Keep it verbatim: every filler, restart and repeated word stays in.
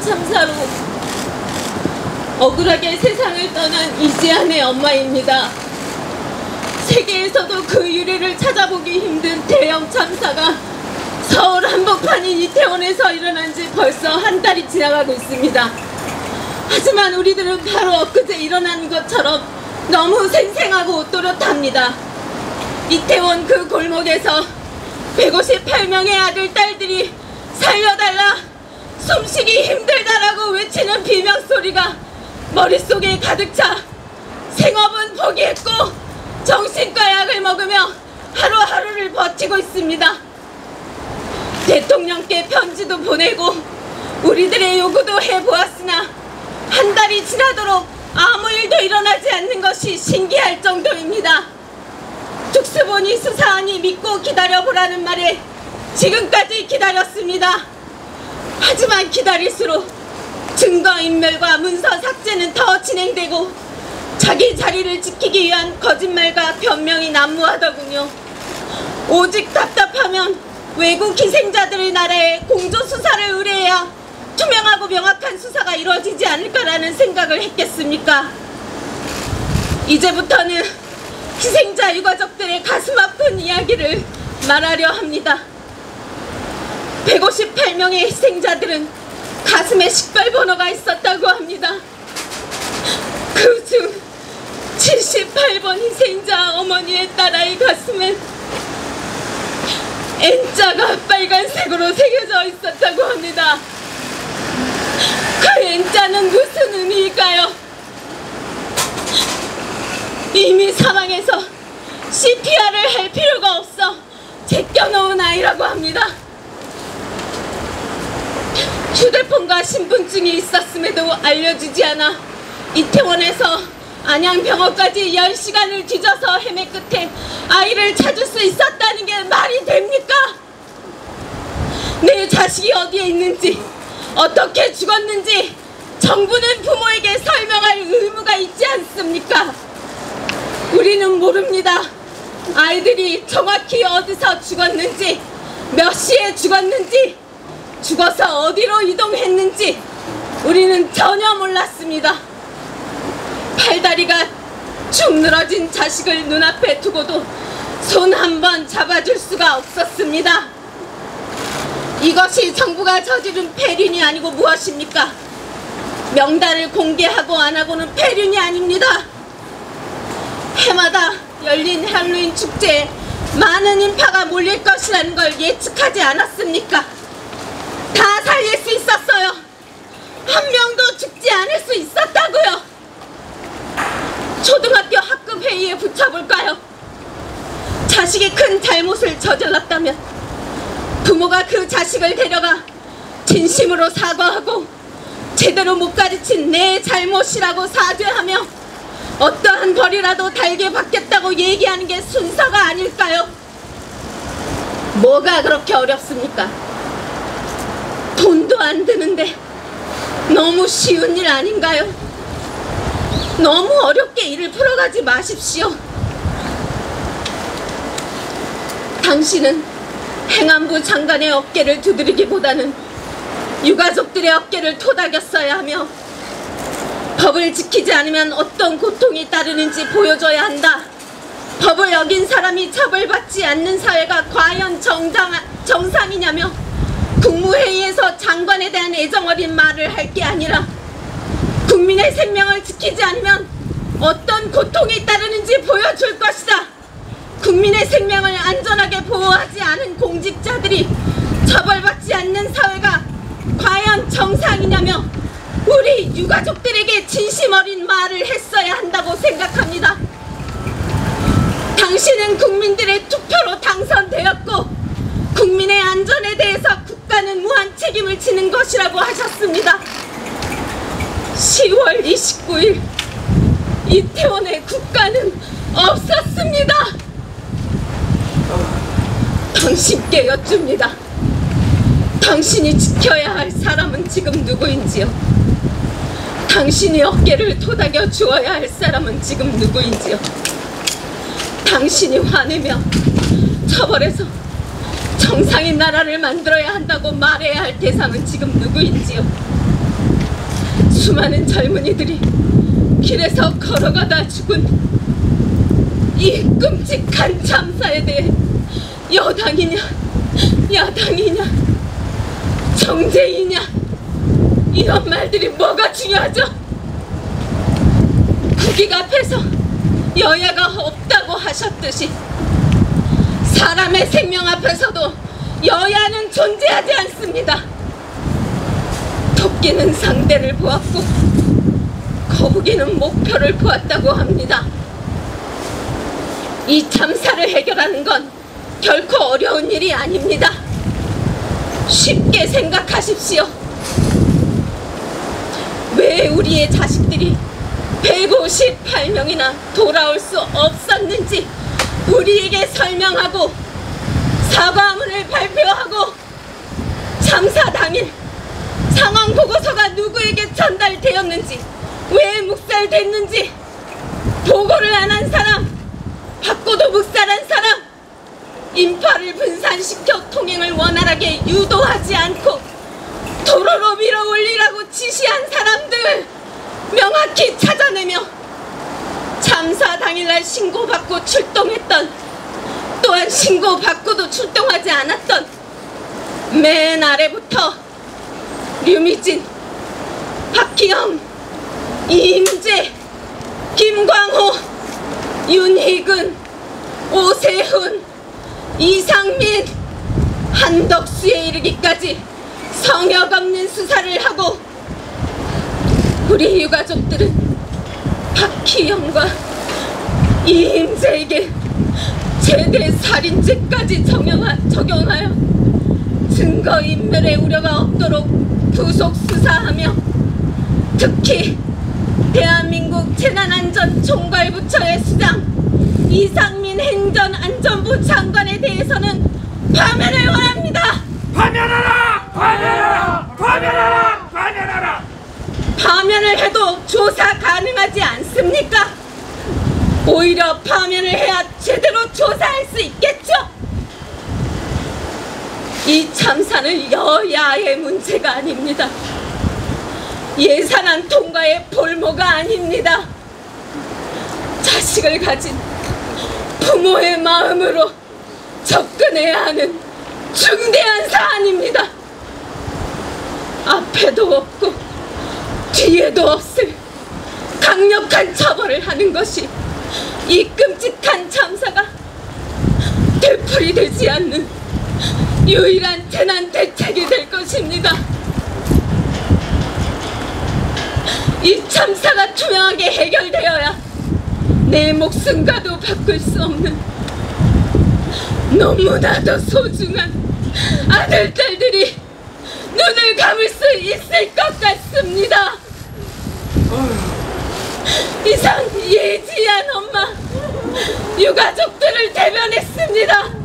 참사로 억울하게 세상을 떠난 이지안의 엄마입니다. 세계에서도 그 유래를 찾아보기 힘든 대형 참사가 서울 한복판인 이태원에서 일어난 지 벌써 한 달이 지나가고 있습니다. 하지만 우리들은 바로 엊그제 일어난 것처럼 너무 생생하고 또렷합니다. 이태원 그 골목에서 백오십팔 명의 아들, 딸들이 살려달라, 숨쉬기 힘들다라고 외치는 비명소리가 머릿속에 가득 차 생업은 포기했고 정신과 약을 먹으며 하루하루를 버티고 있습니다. 대통령께 편지도 보내고 우리들의 요구도 해보았으나 한 달이 지나도록 아무 일도 일어나지 않는 것이 신기할 정도입니다. 특수본이 수사하니 믿고 기다려보라는 말에 지금까지 기다렸습니다. 하지만 기다릴수록 증거인멸과 문서 삭제는 더 진행되고 자기 자리를 지키기 위한 거짓말과 변명이 난무하더군요. 오직 답답하면 외국 희생자들의 나라에 공조수사를 의뢰해야 투명하고 명확한 수사가 이루어지지 않을까라는 생각을 했겠습니까? 이제부터는 희생자 유가족들의 가슴 아픈 이야기를 말하려 합니다. 백오십팔 명의 희생자들은 가슴에 식별번호가 있었다고 합니다. 그중 칠십팔 번 희생자 어머니의 딸아이 가슴엔 N자가 빨간색으로 새겨져 있었다고 합니다. 그 N자는 무슨 의미일까요? 이미 사망해서 씨피알을 할 필요가 없어 제껴놓은 아이라고 합니다. 휴대폰과 신분증이 있었음에도 알려주지 않아 이태원에서 안양병원까지 열 시간을 뒤져서 헤매 끝에 아이를 찾을 수 있었다는 게 말이 됩니까? 내 자식이 어디에 있는지, 어떻게 죽었는지 정부는 부모에게 설명할 의무가 있지 않습니까? 우리는 모릅니다. 아이들이 정확히 어디서 죽었는지, 몇 시에 죽었는지, 죽어서 어디로 이동했는지 우리는 전혀 몰랐습니다. 팔다리가 축 늘어진 자식을 눈앞에 두고도 손 한 번 잡아줄 수가 없었습니다. 이것이 정부가 저지른 폐륜이 아니고 무엇입니까? 명단을 공개하고 안 하고는 폐륜이 아닙니다. 해마다 열린 할로윈 축제에 많은 인파가 몰릴 것이라는 걸 예측하지 않았습니까? 다 살릴 수 있었어요. 한 명도 죽지 않을 수 있었다고요. 초등학교 학급 회의에 붙여볼까요? 자식이 큰 잘못을 저질렀다면 부모가 그 자식을 데려가 진심으로 사과하고 제대로 못 가르친 내 잘못이라고 사죄하며 어떠한 벌이라도 달게 받겠다고 얘기하는 게 순서가 아닐까요? 뭐가 그렇게 어렵습니까? 돈도 안 드는데 너무 쉬운 일 아닌가요? 너무 어렵게 일을 풀어가지 마십시오. 당신은 행안부 장관의 어깨를 두드리기보다는 유가족들의 어깨를 토닥였어야 하며 법을 지키지 않으면 어떤 고통이 따르는지 보여줘야 한다. 법을 어긴 사람이 처벌받지 않는 사회가 과연 정당, 정상이냐며 국무회의에서 장관에 대한 애정어린 말을 할 게 아니라 국민의 생명을 지키지 않으면 어떤 고통이 따르는지 보여줄 것이다. 국민의 생명을 안전하게 보호하지 않은 공직자들이 처벌받지 않는 사회가 과연 정상이냐며 우리 유가족들에게 진심 어린 말을 했어야 한다고 생각합니다. 당신은 국민들의 투표로 당선되었고 국민의 안전에 대해서 국가는 무한 책임을 지는 것이라고 하셨습니다. 시월 이십구일 이태원의 국가는 없었습니다. 당신께 여쭙니다. 당신이 지켜야 할 사람은 지금 누구인지요? 당신이 어깨를 토닥여 주어야 할 사람은 지금 누구인지요? 당신이 화내며 처벌해서 정상인 나라를 만들어야 한다고 말해야 할 대상은 지금 누구인지요? 수많은 젊은이들이 길에서 걸어가다 죽은 이 끔찍한 참사에 대해 여당이냐 야당이냐 정쟁이냐 이런 말들이 뭐가 중요하죠? 국익 앞에서 여야가 없다고 하셨듯이 사람의 생명 앞에서도 여야는 존재하지 않습니다. 토끼는 상대를 보았고 거북이는 목표를 보았다고 합니다. 이 참사를 해결하는 건 결코 어려운 일이 아닙니다. 쉽게 생각하십시오. 왜 우리의 자식들이 백오십팔 명이나 돌아올 수 없었는지 우리에게 설명하고 사과문을 발표하고 참사 당일 상황 보고서가 누구에게 전달되었는지 왜 묵살됐는지 보고를 안 한 사람, 받고도 묵살한 사람, 인파를 분산시켜 통행을 원활하게 유도하지 않고 도로로 밀어 올리라고 지시한 사람들 명확히 찾아내며 참사 당일날 신고받고 출동했던, 또한 신고받고도 출동하지 않았던 맨 아래부터 류미진, 박희영, 이임재, 김광호, 윤희근, 오세훈, 이상민, 한덕수에 이르기까지 성역 없는 수사를 하고 우리 유가족들은 박희영과 이임재에게 최대 살인죄까지 적용하여 증거인멸의 우려가 없도록 구속 수사하며 특히 대한민국 재난안전총괄부처의 수장 이상민 행정안전부 장관에 대해서는 파면을 원합니다. 파면하라! 파면하라! 파면하라! 파면하라! 파면을 해도 조사 가능하지 않습니까? 오히려 파면을 해야 제대로 조사할 수 있겠죠? 이 참사는 여야의 문제가 아닙니다. 예산안 통과의 볼모가 아닙니다. 자식을 가진 부모의 마음으로 접근해야 하는 중대한 사안입니다. 앞에도 없고 뒤에도 없을 강력한 처벌을 하는 것이 이 끔찍한 참사가 되풀이되지 않는 유일한 재난 대책이 될 것입니다. 이 참사가 투명하게 해결되어야 내 목숨과도 바꿀 수 없는 너무나도 소중한 아들, 딸들이 눈을 감을 수 있을 것 같습니다. 이상 예지한 엄마, 유가족들을 대변했습니다.